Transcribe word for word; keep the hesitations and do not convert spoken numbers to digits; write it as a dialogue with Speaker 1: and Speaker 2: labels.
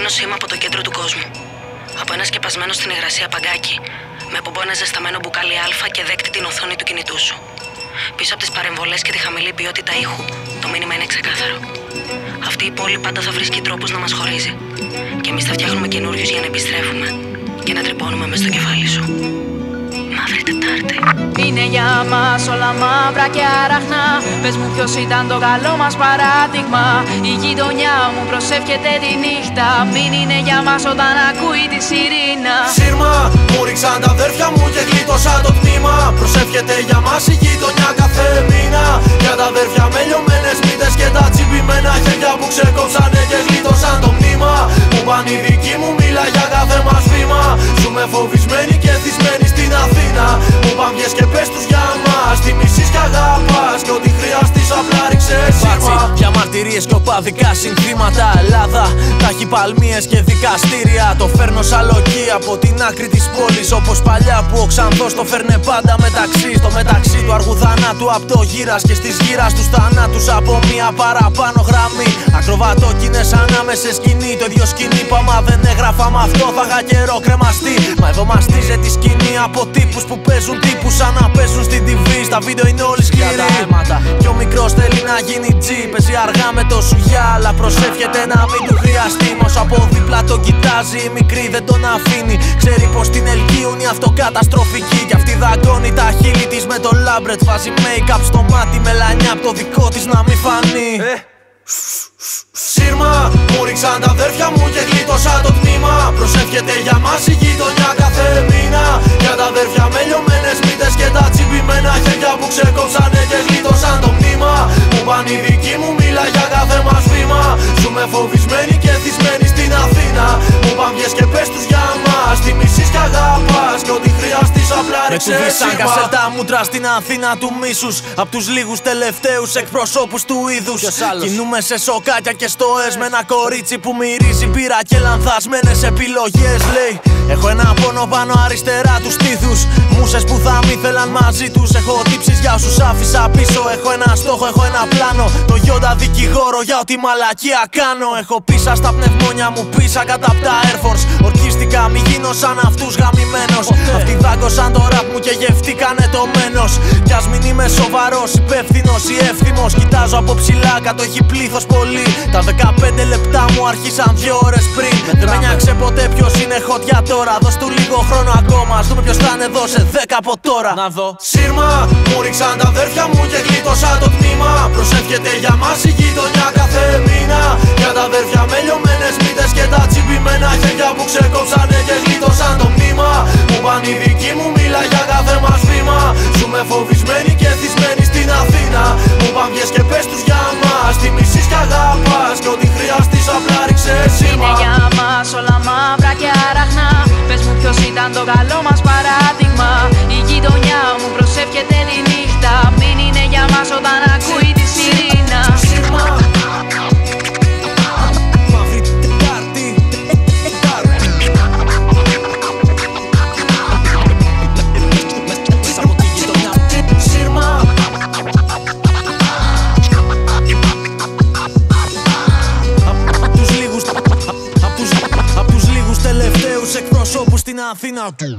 Speaker 1: Παίρνω σήμα από το κέντρο του κόσμου. Από ένα σκεπασμένο στην υγρασία παγκάκι, με πομπό ένα ζεσταμένο μπουκάλι αλφα και δέκτη την οθόνη του κινητού σου. Πίσω από τις παρεμβολές και τη χαμηλή ποιότητα ήχου, το μήνυμα είναι ξεκάθαρο. Αυτή η πόλη πάντα θα βρίσκει τρόπους να μας χωρίζει. Και εμείς θα φτιάχνουμε καινούριους για να επιστρέφουμε και να τρυπώνουμε μες στο κεφάλι σου. Μαύρη Τετάρτη.
Speaker 2: Είναι για μας όλα μαύρα και αραχνά. Πες μου ποιος ήταν το καλό μας παράδειγμα. Η γειτονιά μου προσεύχεται τη νύχτα. Μην είναι για μας όταν ακούει τη σιρήνα.
Speaker 3: Σύρμα, μου ρίξαν τα αδέρφια μου και γλίτωσα το τμήμα. Προσεύχεται για μας η γειτονιά κάθε μήνα. Για τα αδέρφια με λιωμένες μύτες και τα τσιμπημένα χέρια που ξεκόψανε και γλίτωσαν το μνήμα. Μου πάνε οι δικοί μου, μίλα για κάθε μας βήμα. Ζούμε φοβισμένοι και θυσμένοι στην Αθήνα. Μου πάνε βγες και πες τους για μας. Τι μισείς κι αγαπάς και ό,τι χρειαστείς απλά ρίξε σύρμα.
Speaker 4: Για μαρτυρίες και οπαδικά συνθήματα. Ελλάδα, ταχυπαλμίες και δικαστήρια. Το φέρνω σαλοκή από την άκρη της πόλης. Όπως παλιά που ο Ξανθός το φέρνε πάντα μεταξύ. Στο μεταξύ του αργού θανάτου απ' το γύρας και στις γύρας τους θανάτους από μία παραπάνω γραμμή. Ακροβατόκινες ανάμεσα σκηνή. Το ίδιο σκηνή που άμα δεν έγραφα μ' αυτό θα είχα καιρό κρεμαστεί. Μα εδώ μαστίζεται τη σκηνή από τύπους που παίζουν τύπους σαν να παίζουν στην τι βι. Στα βίντεο είναι όλοι σκληροί. Κι ο μικρός θέλει να γίνει τζι. Παίζει αργά με το σουγιά, αλλά προσεύχεται να μην του χρειαστεί. Μος από δίπλα το κοιτάζει, η μικρή δεν τον αφήνει. Ξέρει πως την ελκύουν οι αυτοκαταστροφικοί. Κι αυτή δαγκώνει τα χείλη της με το λάμπρετ. Βάζει make-up στο μάτι, μελανιά απ' το δικό της να μην φανεί. ε.
Speaker 3: Σύρμα, μου ρίξαν τα αδέρφια μου και γλίτωσα το τμήμα. Προσεύχεται για μας η γειτονιά κάθε μήνα. Για τα αδέρφια με λιωμένες μύτες και τα τσιμπημένα χέρια που ξεκόψανε και γλίτωσαν το μνήμα. Μου πάνε οι δικοί μου, μίλα για κάθε μας βήμα. Ζούμε φοβισμένοι και θυσμένοι στην Αθήνα. Μου πάνε βγες και πες τους για μας. Τι μισείς κι αγαπάς και ό,τι χρειαστείς απλά ρίξε σύρμα.
Speaker 4: Με κουβίσαν κασέτα μούτρα στην Αθήνα του μίσους. Απ' τους λίγους τελευταίους εκπροσώπους του είδους. Κινούμε σε σοκάκια και στο ΕΣ με ένα κορίτσι που μυρίζει μπύρα και λανθασμένες επιλογές. Λέει, έχω ένα πόνο πάνω αριστερά τους στήθους. Μουσες που θα μ' ήθελαν μαζί τους. Έχω τύψεις για όσους άφησα πίσω. Έχω ένα στόχο, έχω ένα πλάνο. Το γιόντα δικηγόρο για ό,τι μαλακία κάνω. Έχω πίσα στα πνευμόνια μου, πίσα κατά απ' τα Air Force. Ορκίστηκα, μη γίνω σαν αυτούς γαμημένος. Αυτοί δάγκωσαν το ραπ μου και γευτήκανε το μένος. Κι ας μην είμαι σοβαρός, υπεύθυνος ή εύθυμος. Κοιτάζω από ψηλά, κάτω έχει πλήθος πολύ. Τα δεκαπέντε λεπτά μου άρχισαν δύο ώρες πριν. Δεν με νοιάξε ποτέ ποιος είναι hot για τώρα. Δώσ' του λίγο χρόνο ακόμα, ας δούμε ποιος θα είναι εδώ σε δέκα από τώρα. Να δω.
Speaker 3: Σύρμα, μου ρίξαν τα αδέρφια μου και γλίτωσα το τμήμα. Προσεύχεται για μας η γειτονιά κάθε μήνα. Για τα αδέρφια με λιωμένες μύτες και τα τσιμπημένα χέρια που ξεκόψανε και γλίτωσαν το μνήμα. Μου πάνε οι δικοί μου, μίλα για κάθε μας βήμα. Ζούμε φοβισμένοι και θυσμένοι στην Αθήνα. Μου πάνε βγες και πες τους για μας. Τι μισείς κι αγαπάς και ό,τι χρειαστείς απλά ρίξε σύρμα.
Speaker 2: Είναι για μας όλα μαύρα και αραχνά. Πες μου ποιος ήταν το καλό μας παράδειγμα. Η γειτονιά μου προσεύχεται τη νύχτα. Μην είναι για μας όταν ακούει τη σιρήνα.
Speaker 3: Σύρμα.
Speaker 4: Μαύρη Τετάρτη. Μέσα από τη γειτονιά.
Speaker 3: Σύρμα.
Speaker 4: Απ' τους λίγους τελευταίους εκπροσώπους στην Αθήνα του.